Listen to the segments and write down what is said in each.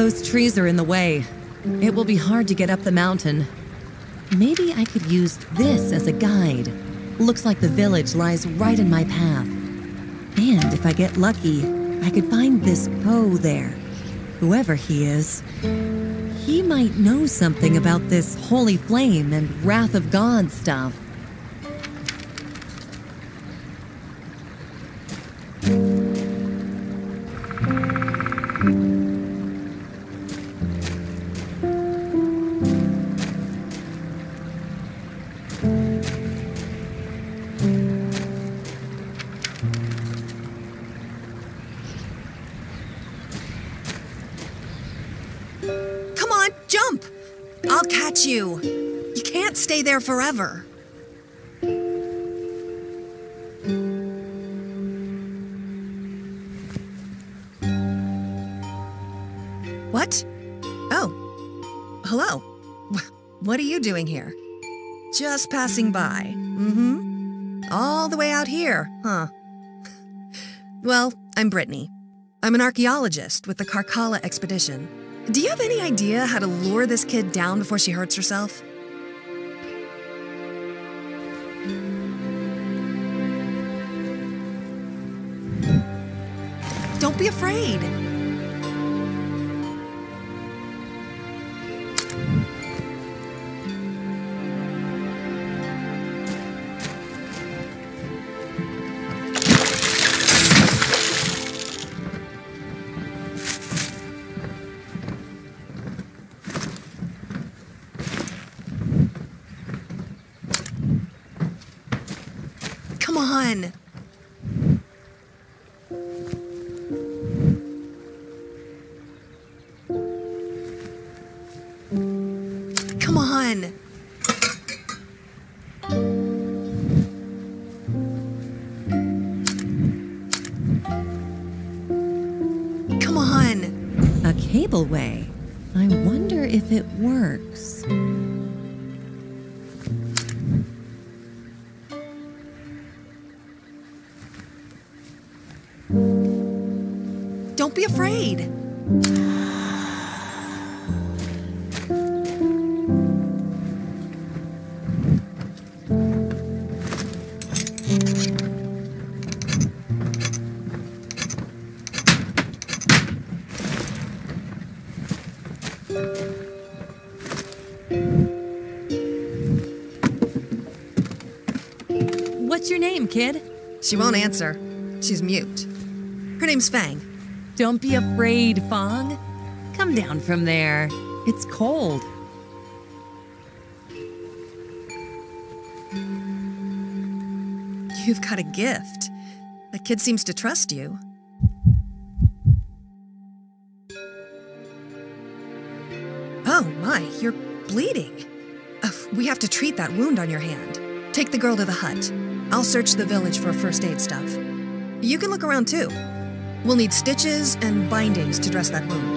Those trees are in the way. It will be hard to get up the mountain. Maybe I could use this as a guide. Looks like the village lies right in my path. And if I get lucky, I could find this Poe there. Whoever he is. He might know something about this holy flame and wrath of God stuff. Jump! I'll catch you. You can't stay there forever. What? Oh. Hello. What are you doing here? Just passing by. All the way out here, huh? Well, I'm Brittany. I'm an archaeologist with the Karkala expedition. Do you have any idea how to lure this kid down before she hurts herself? Don't be afraid. Come on. Come on. Come on. A cableway? I wonder if it works. Don't be afraid. What's your name, kid? She won't answer. She's mute. Her name's Fang. Don't be afraid, Fong. Come down from there. It's cold. You've got a gift. The kid seems to trust you. Oh my, you're bleeding. We have to treat that wound on your hand. Take the girl to the hut. I'll search the village for first aid stuff. You can look around too. We'll need stitches and bindings to dress that wound.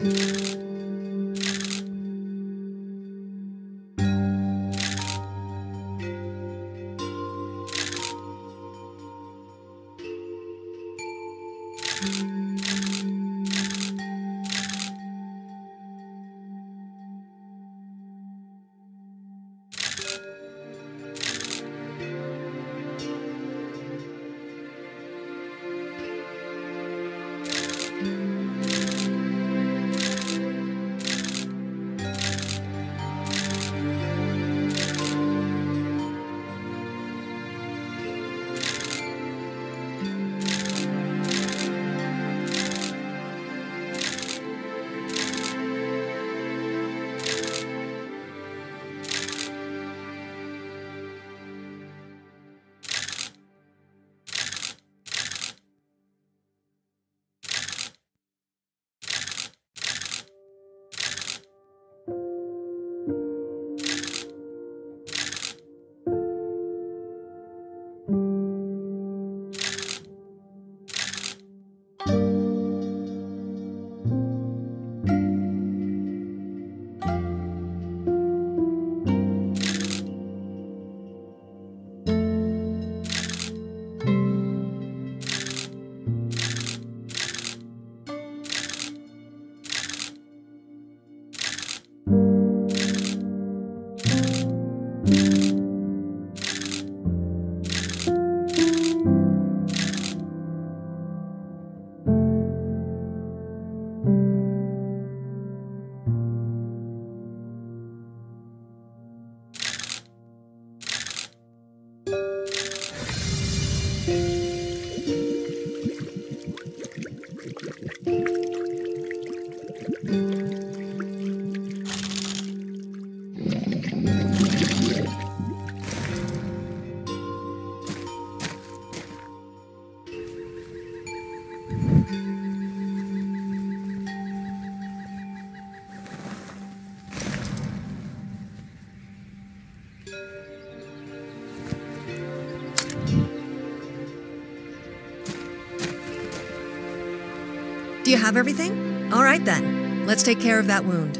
Do you have everything? All right then, let's take care of that wound.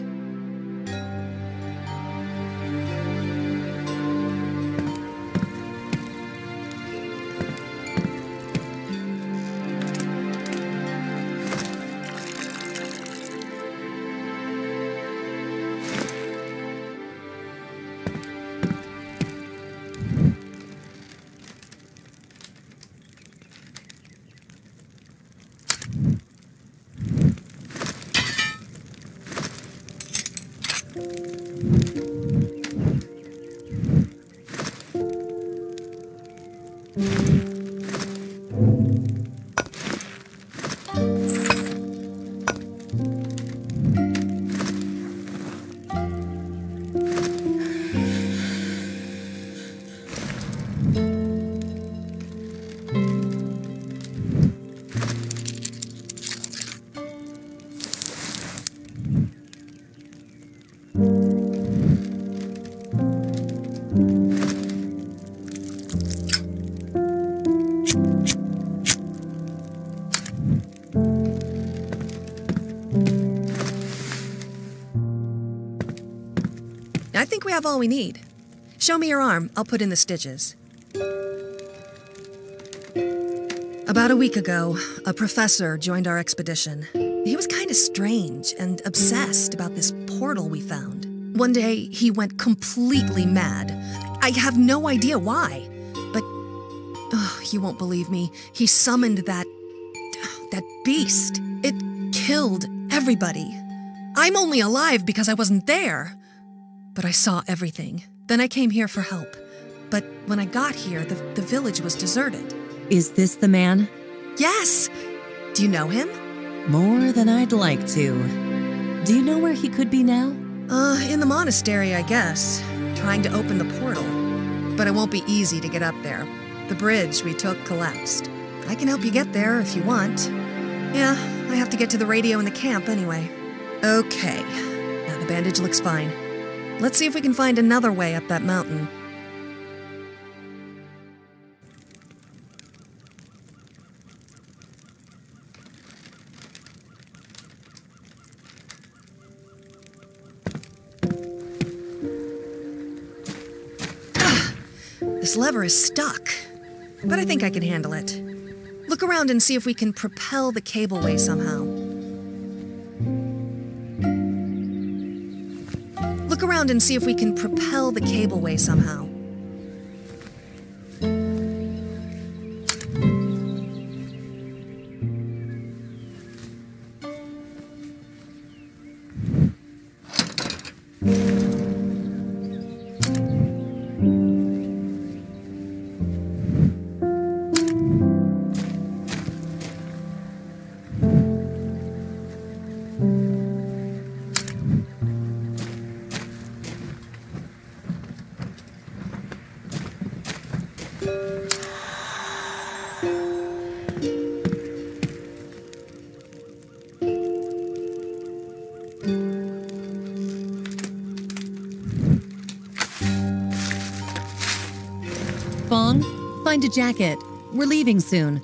I think we have all we need. Show me your arm. I'll put in the stitches. About a week ago, a professor joined our expedition. He was kind of strange and obsessed about this portal we found. One day, he went completely mad. I have no idea why, but you won't believe me. He summoned that beast. It killed everybody. I'm only alive because I wasn't there. But I saw everything. Then I came here for help. But when I got here, the village was deserted. Is this the man? Yes! Do you know him? More than I'd like to. Do you know where he could be now? In the monastery, I guess. Trying to open the portal. But it won't be easy to get up there. The bridge we took collapsed. I can help you get there if you want. Yeah, I have to get to the radio in the camp anyway. Okay. Now the bandage looks fine. Let's see if we can find another way up that mountain. This lever is stuck, but I think I can handle it. Look around and see if we can propel the cableway somehow. Look around and see if we can propel the cableway somehow. Fong, find a jacket. We're leaving soon.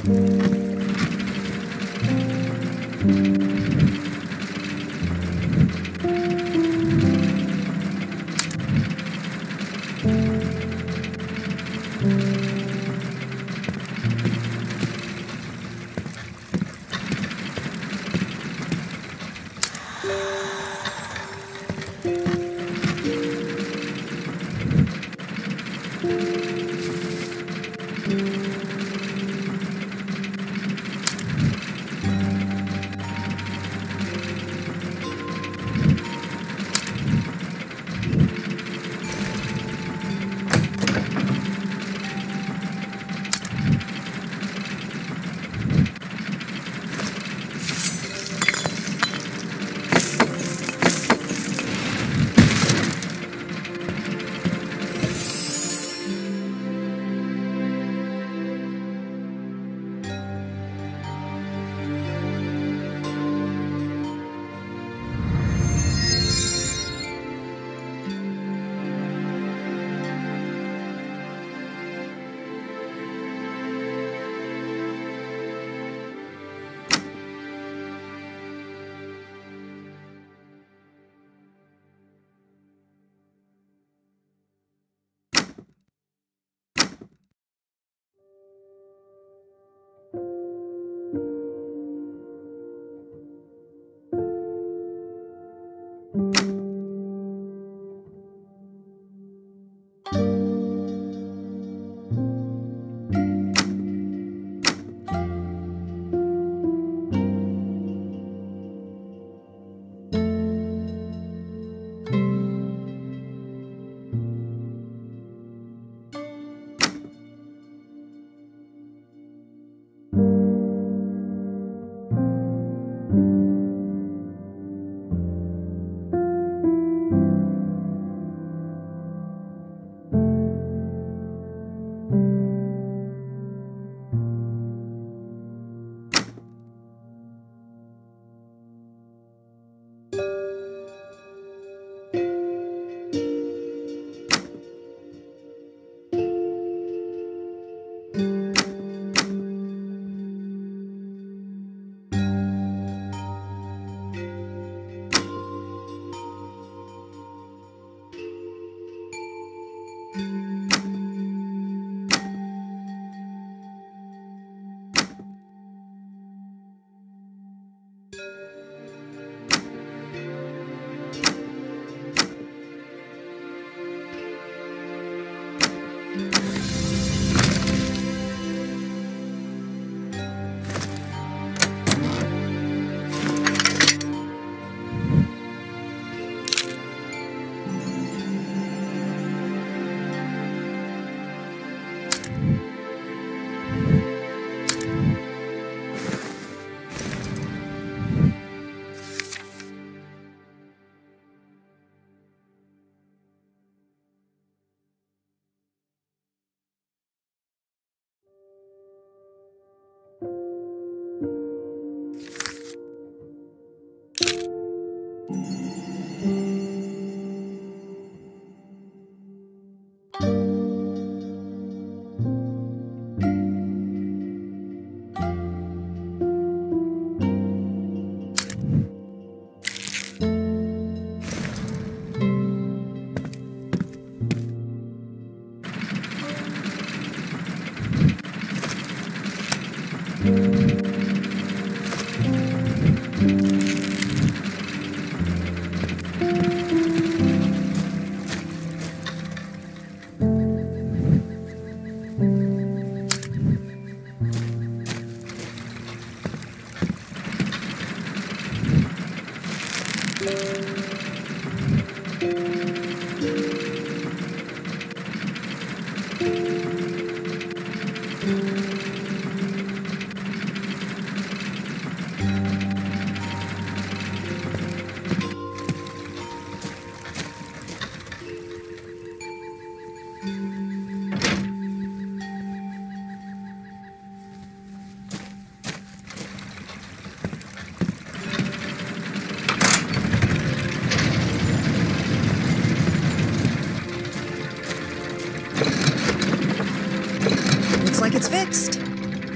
Looks like it's fixed.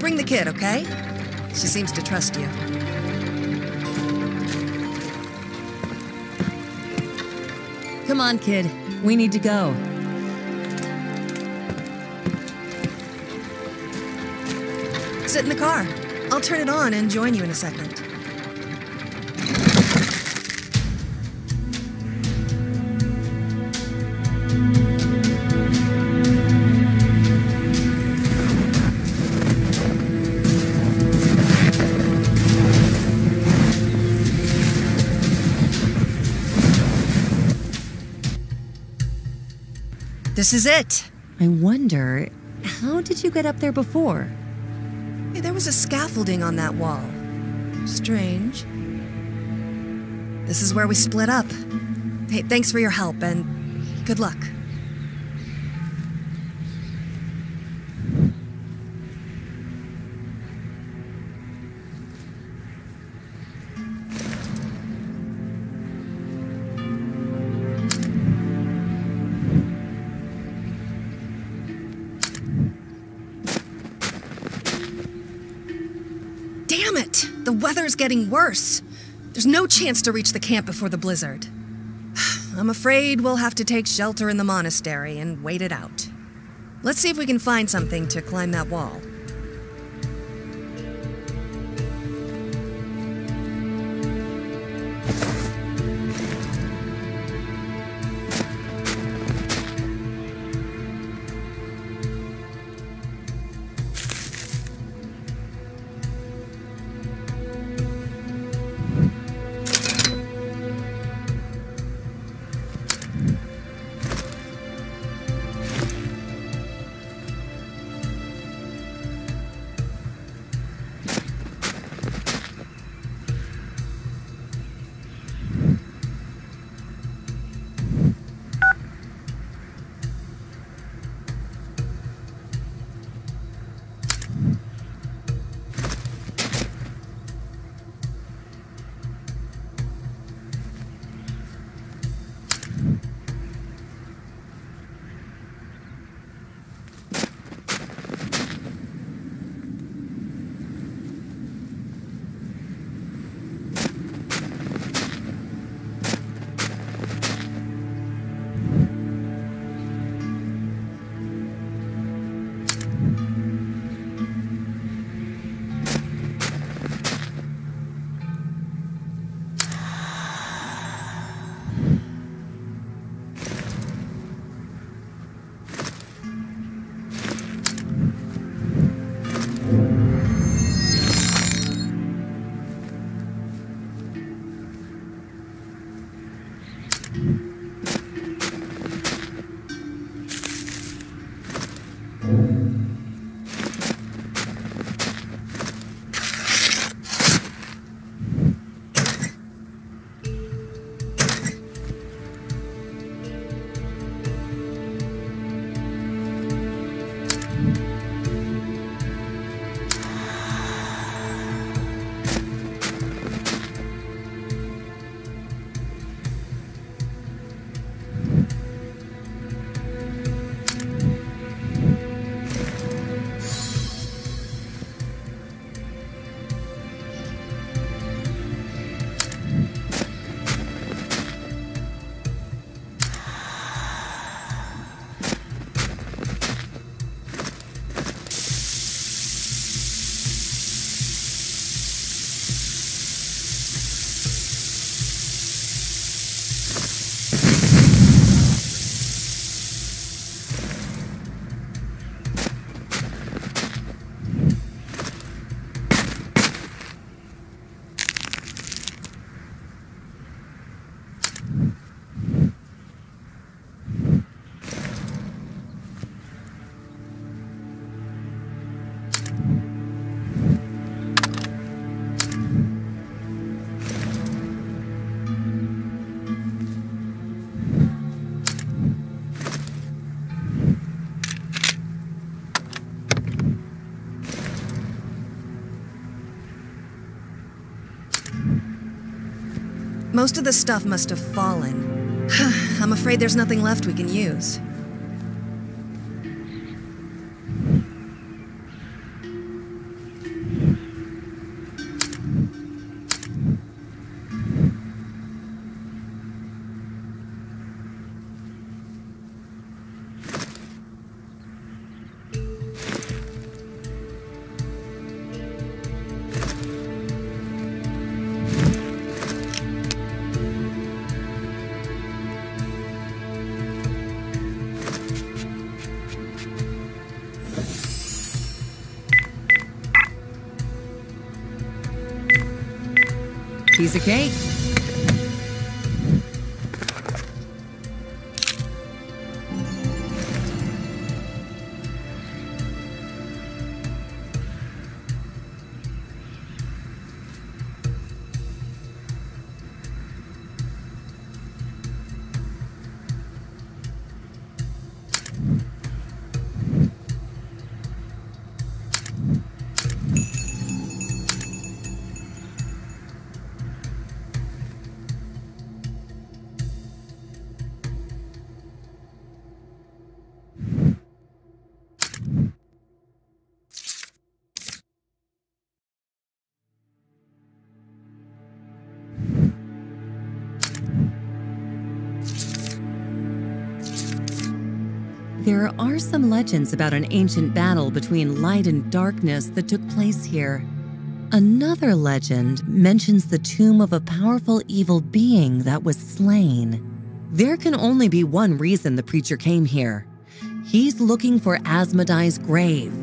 bring the kid, okay? She seems to trust you. Come on, kid. We need to go. Sit in the car. I'll turn it on and join you in a second. This is it. I wonder, how did you get up there before? Hey, there was a scaffolding on that wall. Strange. This is where we split up. Hey, thanks for your help and good luck. Damn it! The weather's getting worse. There's no chance to reach the camp before the blizzard. I'm afraid we'll have to take shelter in the monastery and wait it out. Let's see if we can find something to climb that wall. Most of the stuff must have fallen. I'm afraid there's nothing left we can use. piece of cake. There are some legends about an ancient battle between light and darkness that took place here. Another legend mentions the tomb of a powerful evil being that was slain. There can only be one reason the preacher came here. He's looking for Asmodee's grave.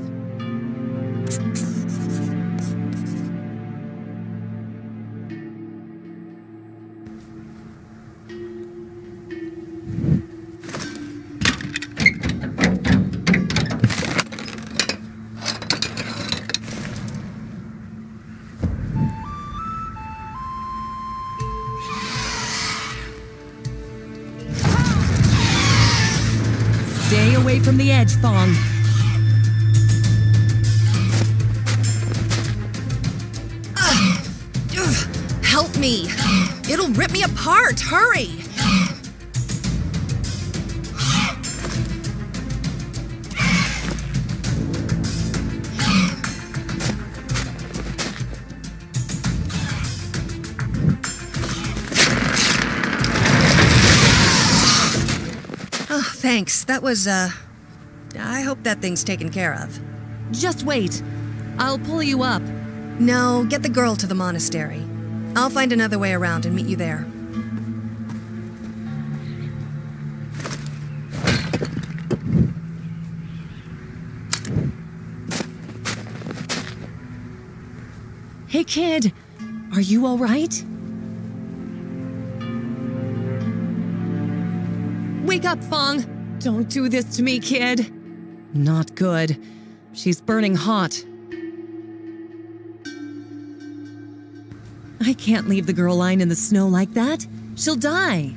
Stay away from the edge, Thong. Help me! It'll rip me apart! Hurry! Oh, thanks. That was, I hope that thing's taken care of. Just wait. I'll pull you up. No, get the girl to the monastery. I'll find another way around and meet you there. Hey, kid. Are you all right? Wake up, Fong! Don't do this to me, kid. Not good. She's burning hot. I can't leave the girl lying in the snow like that. She'll die.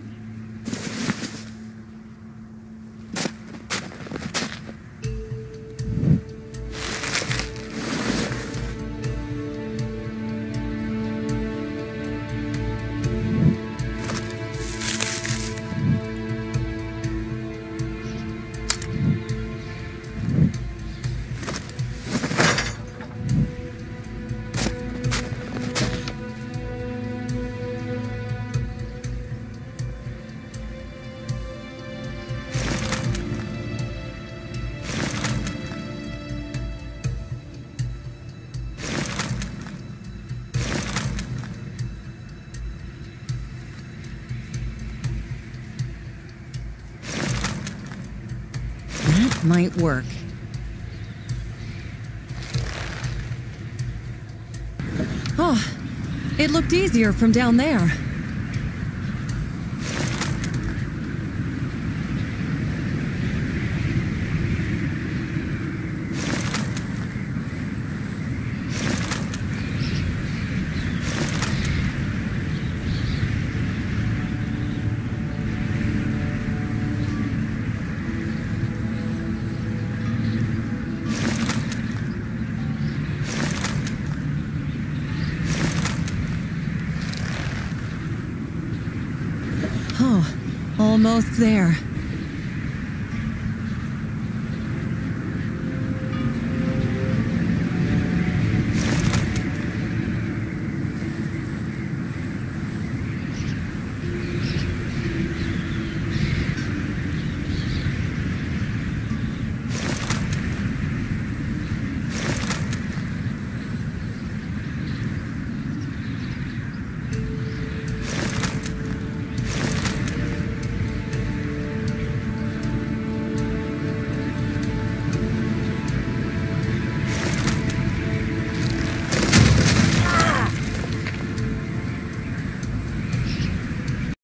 That might work. Oh, it looked easier from down there. Oh, almost there.